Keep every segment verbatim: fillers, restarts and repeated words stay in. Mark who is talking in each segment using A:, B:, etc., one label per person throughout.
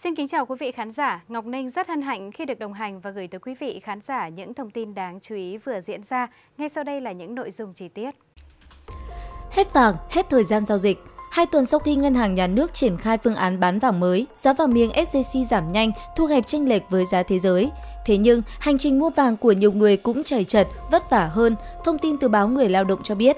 A: Xin kính chào quý vị khán giả. Ngọc Ninh rất hân hạnh khi được đồng hành và gửi tới quý vị khán giả những thông tin đáng chú ý vừa diễn ra. Ngay sau đây là những nội dung chi tiết.
B: Hết vàng, hết thời gian giao dịch. Hai tuần sau khi Ngân hàng Nhà nước triển khai phương án bán vàng mới, giá vàng miếng ét gi xê giảm nhanh, thu hẹp chênh lệch với giá thế giới. Thế nhưng, hành trình mua vàng của nhiều người cũng chầy chật, vất vả hơn, thông tin từ báo Người Lao động cho biết.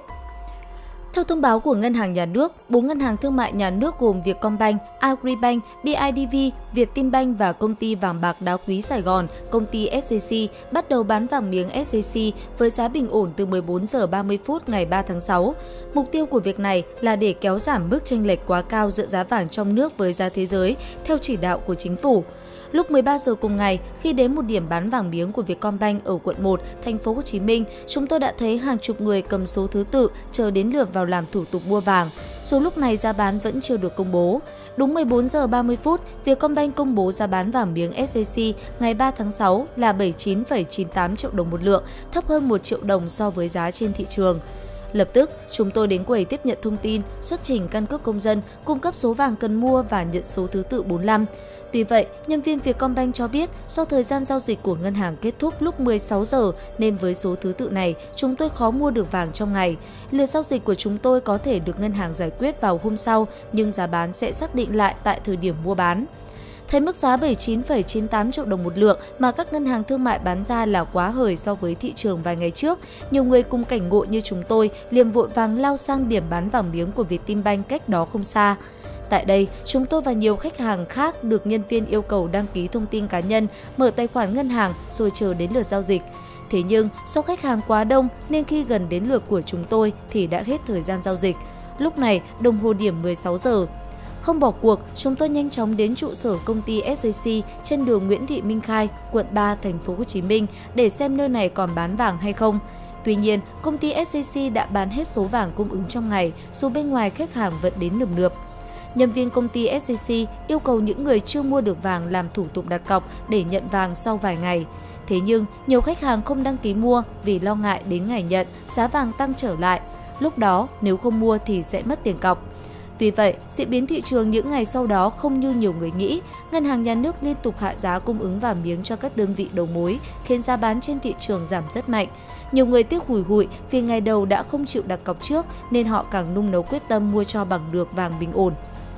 B: Theo thông báo của Ngân hàng Nhà nước, bốn ngân hàng thương mại nhà nước gồm Vietcombank, Agribank, bê i đê vê, Vietinbank và công ty vàng bạc đá quý Sài Gòn, công ty ét gi xê bắt đầu bán vàng miếng ét gi xê với giá bình ổn từ mười bốn giờ ba mươi phút ngày ba tháng sáu. Mục tiêu của việc này là để kéo giảm mức chênh lệch quá cao giữa giá vàng trong nước với giá thế giới theo chỉ đạo của chính phủ. Lúc mười ba giờ cùng ngày, khi đến một điểm bán vàng miếng của Vietcombank ở quận một, thành phố Hồ Chí Minh, chúng tôi đã thấy hàng chục người cầm số thứ tự chờ đến lượt vào làm thủ tục mua vàng. Số lúc này giá bán vẫn chưa được công bố. Đúng mười bốn giờ ba mươi phút, Vietcombank công bố giá bán vàng miếng ét gi xê ngày ba tháng sáu là bảy mươi chín phẩy chín tám triệu đồng một lượng, thấp hơn một triệu đồng so với giá trên thị trường. Lập tức, chúng tôi đến quầy tiếp nhận thông tin, xuất trình căn cước công dân, cung cấp số vàng cần mua và nhận số thứ tự bốn mươi lăm. Tuy vậy, nhân viên Vietcombank cho biết do thời gian giao dịch của ngân hàng kết thúc lúc mười sáu giờ nên với số thứ tự này, chúng tôi khó mua được vàng trong ngày. Lượt giao dịch của chúng tôi có thể được ngân hàng giải quyết vào hôm sau, nhưng giá bán sẽ xác định lại tại thời điểm mua bán. Thấy mức giá bảy mươi chín phẩy chín tám triệu đồng một lượng mà các ngân hàng thương mại bán ra là quá hời so với thị trường vài ngày trước, nhiều người cùng cảnh ngộ như chúng tôi liền vội vàng lao sang điểm bán vàng miếng của Vietinbank cách đó không xa. Tại đây, chúng tôi và nhiều khách hàng khác được nhân viên yêu cầu đăng ký thông tin cá nhân, mở tài khoản ngân hàng rồi chờ đến lượt giao dịch. Thế nhưng, do khách hàng quá đông nên khi gần đến lượt của chúng tôi thì đã hết thời gian giao dịch. Lúc này, đồng hồ điểm mười sáu giờ. Không bỏ cuộc, chúng tôi nhanh chóng đến trụ sở công ty ét gi xê trên đường Nguyễn Thị Minh Khai, quận ba, thành phố Hồ Chí Minh để xem nơi này còn bán vàng hay không. Tuy nhiên, công ty ét gi xê đã bán hết số vàng cung ứng trong ngày, dù bên ngoài khách hàng vẫn đến nườm nượp. Nhân viên công ty ét gi xê yêu cầu những người chưa mua được vàng làm thủ tục đặt cọc để nhận vàng sau vài ngày. Thế nhưng, nhiều khách hàng không đăng ký mua vì lo ngại đến ngày nhận, giá vàng tăng trở lại. Lúc đó, nếu không mua thì sẽ mất tiền cọc. Tuy vậy, diễn biến thị trường những ngày sau đó không như nhiều người nghĩ. Ngân hàng Nhà nước liên tục hạ giá cung ứng vàng miếng cho các đơn vị đầu mối, khiến giá bán trên thị trường giảm rất mạnh. Nhiều người tiếc hùi hụi vì ngày đầu đã không chịu đặt cọc trước nên họ càng nung nấu quyết tâm mua cho bằng được vàng bình ổn.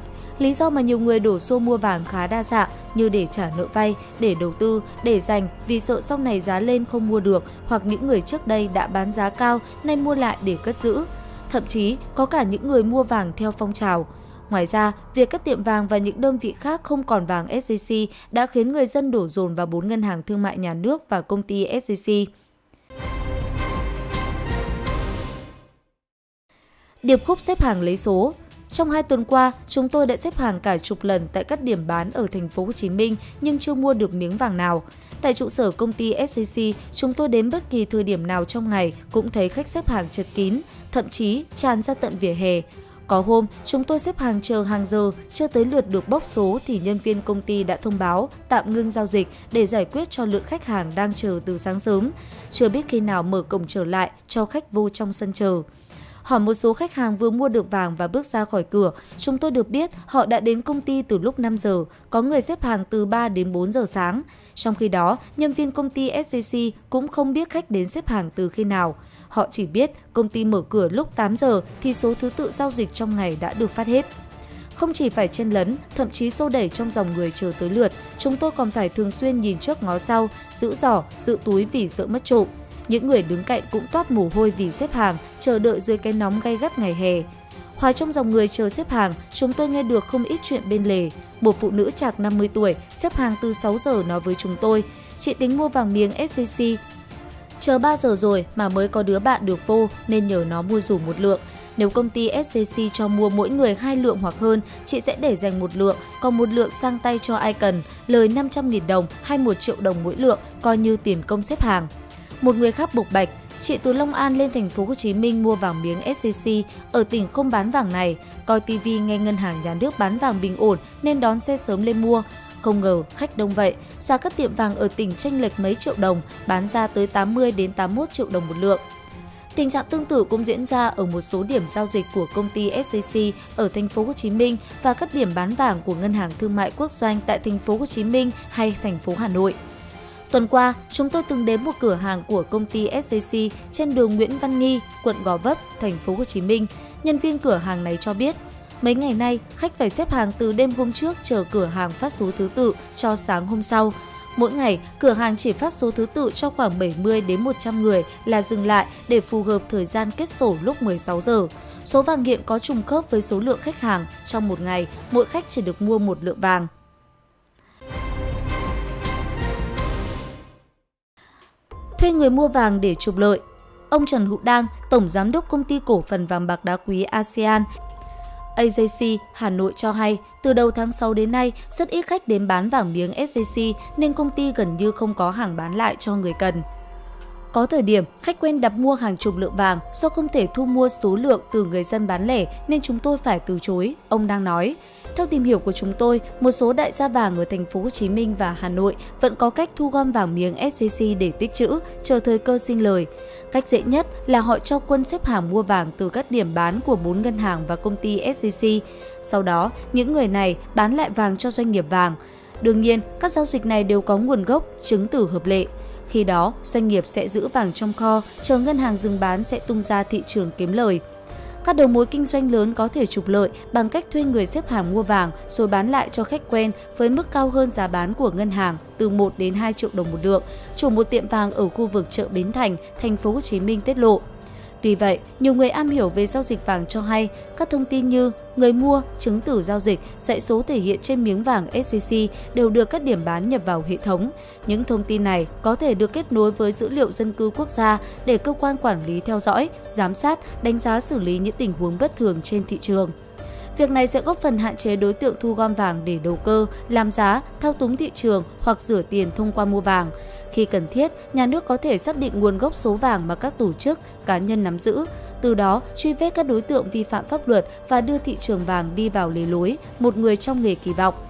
B: Lý do mà nhiều người đổ xô mua vàng khá đa dạng như để trả nợ vay, để đầu tư, để dành vì sợ sau này giá lên không mua được hoặc những người trước đây đã bán giá cao nay mua lại để cất giữ. Thậm chí có cả những người mua vàng theo phong trào. Ngoài ra, việc các tiệm vàng và những đơn vị khác không còn vàng ét gi xê đã khiến người dân đổ dồn vào bốn ngân hàng thương mại nhà nước và công ty ét gi xê. Điệp khúc xếp hàng lấy số. Trong hai tuần qua, chúng tôi đã xếp hàng cả chục lần tại các điểm bán ở thành phố Hồ Chí Minh nhưng chưa mua được miếng vàng nào. Tại trụ sở công ty ét gi xê, chúng tôi đến bất kỳ thời điểm nào trong ngày cũng thấy khách xếp hàng chật kín, thậm chí tràn ra tận vỉa hè. Có hôm, chúng tôi xếp hàng chờ hàng giờ, chưa tới lượt được bốc số thì nhân viên công ty đã thông báo tạm ngưng giao dịch để giải quyết cho lượng khách hàng đang chờ từ sáng sớm. Chưa biết khi nào mở cổng trở lại cho khách vô trong sân chờ. Hỏi một số khách hàng vừa mua được vàng và bước ra khỏi cửa, chúng tôi được biết họ đã đến công ty từ lúc năm giờ, có người xếp hàng từ ba đến bốn giờ sáng. Trong khi đó, nhân viên công ty ét gi xê cũng không biết khách đến xếp hàng từ khi nào. Họ chỉ biết công ty mở cửa lúc tám giờ thì số thứ tự giao dịch trong ngày đã được phát hết. Không chỉ phải chen lấn, thậm chí xô đẩy trong dòng người chờ tới lượt, chúng tôi còn phải thường xuyên nhìn trước ngó sau, giữ giỏ, giữ túi vì sợ mất trộm. Những người đứng cạnh cũng toát mồ hôi vì xếp hàng, chờ đợi dưới cái nóng gay gắt ngày hè. Hòa trong dòng người chờ xếp hàng, chúng tôi nghe được không ít chuyện bên lề. Một phụ nữ chạc năm mươi tuổi, xếp hàng từ sáu giờ nói với chúng tôi, chị tính mua vàng miếng ét gi xê. Chờ ba giờ rồi mà mới có đứa bạn được vô nên nhờ nó mua dùm một lượng. Nếu công ty ét gi xê cho mua mỗi người hai lượng hoặc hơn, chị sẽ để dành một lượng, còn một lượng sang tay cho ai cần, lời năm trăm nghìn đồng hay một triệu đồng mỗi lượng, coi như tiền công xếp hàng. Một người khác bộc bạch, chị từ Long An lên thành phố Hồ Chí Minh mua vàng miếng ét gi xê, ở tỉnh không bán vàng này, coi tivi nghe ngân hàng nhà nước bán vàng bình ổn nên đón xe sớm lên mua. Không ngờ khách đông vậy, giá các tiệm vàng ở tỉnh chênh lệch mấy triệu đồng, bán ra tới tám mươi đến tám mươi mốt triệu đồng một lượng. Tình trạng tương tự cũng diễn ra ở một số điểm giao dịch của công ty ét gi xê ở thành phố Hồ Chí Minh và các điểm bán vàng của Ngân hàng Thương mại Quốc doanh tại thành phố Hồ Chí Minh hay thành phố Hà Nội. Tuần qua, chúng tôi từng đến một cửa hàng của công ty ét gi xê trên đường Nguyễn Văn Nghi, quận Gò Vấp, thành phố Hồ Chí Minh. Nhân viên cửa hàng này cho biết, mấy ngày nay, khách phải xếp hàng từ đêm hôm trước chờ cửa hàng phát số thứ tự cho sáng hôm sau. Mỗi ngày, cửa hàng chỉ phát số thứ tự cho khoảng bảy mươi đến một trăm người là dừng lại để phù hợp thời gian kết sổ lúc mười sáu giờ. Số vàng hiện có trùng khớp với số lượng khách hàng. Trong một ngày, mỗi khách chỉ được mua một lượng vàng. Thuê người mua vàng để trục lợi. Ông Trần Hữu Đang, Tổng Giám đốc Công ty Cổ phần Vàng bạc đá quý a sê an, a gi xê Hà Nội cho hay, từ đầu tháng sáu đến nay, rất ít khách đến bán vàng miếng ét gi xê nên công ty gần như không có hàng bán lại cho người cần. Có thời điểm, khách quen đặt mua hàng chục lượng vàng, do không thể thu mua số lượng từ người dân bán lẻ nên chúng tôi phải từ chối, ông đang nói. Theo tìm hiểu của chúng tôi, một số đại gia vàng ở thành phố Hồ Chí Minh và Hà Nội vẫn có cách thu gom vàng miếng ét gi xê để tích trữ, chờ thời cơ sinh lời. Cách dễ nhất là họ cho quân xếp hàng mua vàng từ các điểm bán của bốn ngân hàng và công ty ét gi xê. Sau đó, những người này bán lại vàng cho doanh nghiệp vàng. Đương nhiên, các giao dịch này đều có nguồn gốc, chứng từ hợp lệ. Khi đó, doanh nghiệp sẽ giữ vàng trong kho, chờ ngân hàng dừng bán sẽ tung ra thị trường kiếm lời. Các đầu mối kinh doanh lớn có thể trục lợi bằng cách thuê người xếp hàng mua vàng rồi bán lại cho khách quen với mức cao hơn giá bán của ngân hàng từ một đến hai triệu đồng một lượng, chủ một tiệm vàng ở khu vực chợ Bến Thành, thành phố Hồ Chí Minh tiết lộ. Tuy vậy, nhiều người am hiểu về giao dịch vàng cho hay các thông tin như người mua, chứng từ giao dịch, dãy số thể hiện trên miếng vàng ét gi xê đều được các điểm bán nhập vào hệ thống. Những thông tin này có thể được kết nối với dữ liệu dân cư quốc gia để cơ quan quản lý theo dõi, giám sát, đánh giá xử lý những tình huống bất thường trên thị trường. Việc này sẽ góp phần hạn chế đối tượng thu gom vàng để đầu cơ, làm giá, thao túng thị trường hoặc rửa tiền thông qua mua vàng. Khi cần thiết, nhà nước có thể xác định nguồn gốc số vàng mà các tổ chức, cá nhân nắm giữ, từ đó truy vết các đối tượng vi phạm pháp luật và đưa thị trường vàng đi vào lề lối, một người trong nghề kỳ vọng.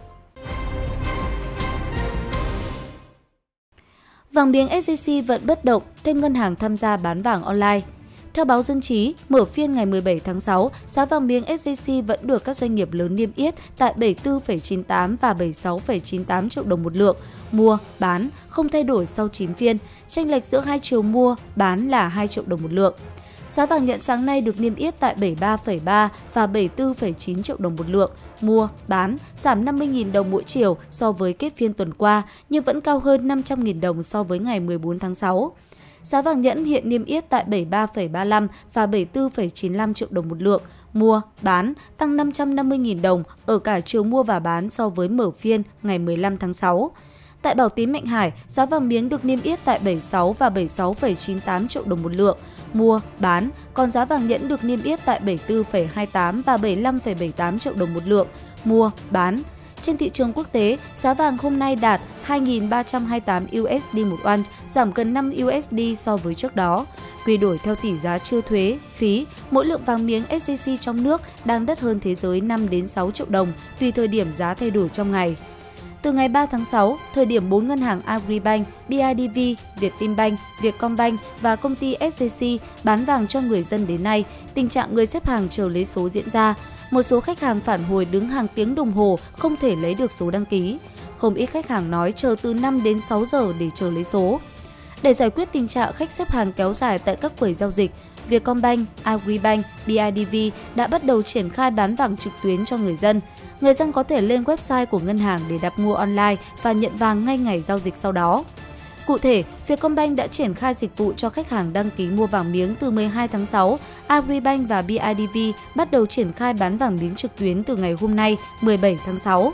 B: Vàng miếng ét gi xê vẫn bất động, thêm ngân hàng tham gia bán vàng online. Theo báo Dân trí, mở phiên ngày mười bảy tháng sáu, giá vàng miếng ét gi xê vẫn được các doanh nghiệp lớn niêm yết tại bảy mươi tư phẩy chín tám và bảy mươi sáu phẩy chín tám triệu đồng một lượng. Mua, bán không thay đổi sau chín phiên, chênh lệch giữa hai chiều mua, bán là hai triệu đồng một lượng. Giá vàng nhẫn sáng nay được niêm yết tại bảy mươi ba phẩy ba và bảy mươi tư phẩy chín triệu đồng một lượng. Mua, bán giảm năm mươi nghìn đồng mỗi chiều so với kết phiên tuần qua, nhưng vẫn cao hơn năm trăm nghìn đồng so với ngày mười bốn tháng sáu. Giá vàng nhẫn hiện niêm yết tại bảy mươi ba phẩy ba mươi lăm và bảy mươi tư phẩy chín mươi lăm triệu đồng một lượng. Mua, bán tăng năm trăm năm mươi nghìn đồng ở cả chiều mua và bán so với mở phiên ngày mười lăm tháng sáu. Tại Bảo Tín Mạnh Hải, giá vàng miếng được niêm yết tại bảy mươi sáu và bảy mươi sáu phẩy chín tám triệu đồng một lượng. Mua, bán, còn giá vàng nhẫn được niêm yết tại bảy mươi tư phẩy hai tám và bảy mươi lăm phẩy bảy mươi tám triệu đồng một lượng. Mua, bán. Trên thị trường quốc tế, giá vàng hôm nay đạt hai nghìn ba trăm hai mươi tám đô la một ounce, giảm gần năm đô la so với trước đó. Quy đổi theo tỷ giá chưa thuế, phí, mỗi lượng vàng miếng ét gi xê trong nước đang đắt hơn thế giới năm đến sáu triệu đồng, tùy thời điểm giá thay đổi trong ngày. Từ ngày ba tháng sáu, thời điểm bốn ngân hàng Agribank, bê i đê vê, Vietinbank, Vietcombank và công ty ét gi xê bán vàng cho người dân đến nay, tình trạng người xếp hàng chờ lấy số diễn ra. Một số khách hàng phản hồi đứng hàng tiếng đồng hồ không thể lấy được số đăng ký. Không ít khách hàng nói chờ từ năm đến sáu giờ để chờ lấy số. Để giải quyết tình trạng khách xếp hàng kéo dài tại các quầy giao dịch, Vietcombank, Agribank, bê i đê vê đã bắt đầu triển khai bán vàng trực tuyến cho người dân. Người dân có thể lên website của ngân hàng để đặt mua online và nhận vàng ngay ngày giao dịch sau đó. Cụ thể, Vietcombank đã triển khai dịch vụ cho khách hàng đăng ký mua vàng miếng từ mười hai tháng sáu, Agribank và bê i đê vê bắt đầu triển khai bán vàng miếng trực tuyến từ ngày hôm nay, mười bảy tháng sáu.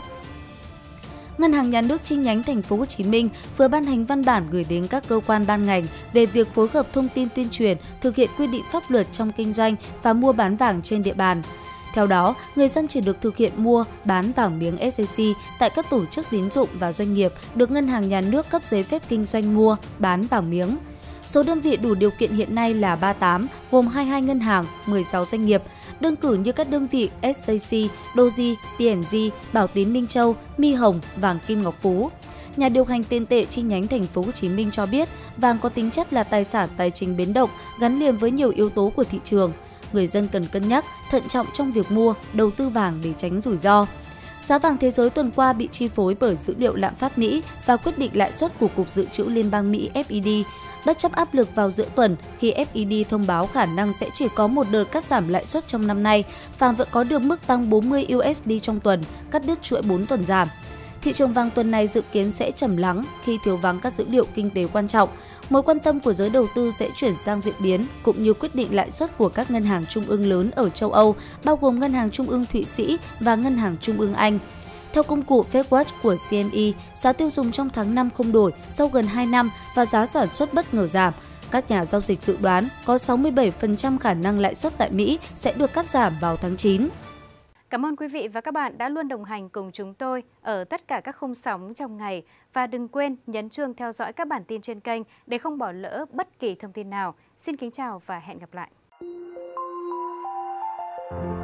B: Ngân hàng Nhà nước chi nhánh thành phố Hồ Chí Minh vừa ban hành văn bản gửi đến các cơ quan ban ngành về việc phối hợp thông tin tuyên truyền, thực hiện quy định pháp luật trong kinh doanh và mua bán vàng trên địa bàn. Theo đó, người dân chỉ được thực hiện mua, bán vàng miếng ét gi xê tại các tổ chức tín dụng và doanh nghiệp được Ngân hàng Nhà nước cấp giấy phép kinh doanh mua, bán vàng miếng. Số đơn vị đủ điều kiện hiện nay là ba mươi tám, gồm hai mươi hai ngân hàng, mười sáu doanh nghiệp. Đơn cử như các đơn vị ét gi xê, Doji, pê en giê, Bảo Tín Minh Châu, My Hồng, Vàng Kim Ngọc Phú. nhà điều hành tiền tệ chi nhánh thành phố Hồ Chí Minh cho biết vàng có tính chất là tài sản tài chính biến động gắn liền với nhiều yếu tố của thị trường. Người dân cần cân nhắc, thận trọng trong việc mua, đầu tư vàng để tránh rủi ro. Giá vàng thế giới tuần qua bị chi phối bởi dữ liệu lạm phát Mỹ và quyết định lãi suất của Cục Dự trữ Liên bang Mỹ F E D. Bất chấp áp lực vào giữa tuần khi F E D thông báo khả năng sẽ chỉ có một đợt cắt giảm lãi suất trong năm nay, vàng vẫn có được mức tăng bốn mươi U S D trong tuần, cắt đứt chuỗi bốn tuần giảm. Thị trường vàng tuần này dự kiến sẽ trầm lắng khi thiếu vắng các dữ liệu kinh tế quan trọng. Mối quan tâm của giới đầu tư sẽ chuyển sang diễn biến cũng như quyết định lãi suất của các ngân hàng trung ương lớn ở châu Âu, bao gồm Ngân hàng Trung ương Thụy Sĩ và Ngân hàng Trung ương Anh. Theo công cụ FedWatch của C M E, giá tiêu dùng trong tháng năm không đổi sau gần hai năm và giá sản xuất bất ngờ giảm. Các nhà giao dịch dự đoán có sáu mươi bảy phần trăm khả năng lãi suất tại Mỹ sẽ được cắt giảm vào tháng chín.
A: Cảm ơn quý vị và các bạn đã luôn đồng hành cùng chúng tôi ở tất cả các khung sóng trong ngày. Và đừng quên nhấn chuông theo dõi các bản tin trên kênh để không bỏ lỡ bất kỳ thông tin nào. Xin kính chào và hẹn gặp lại!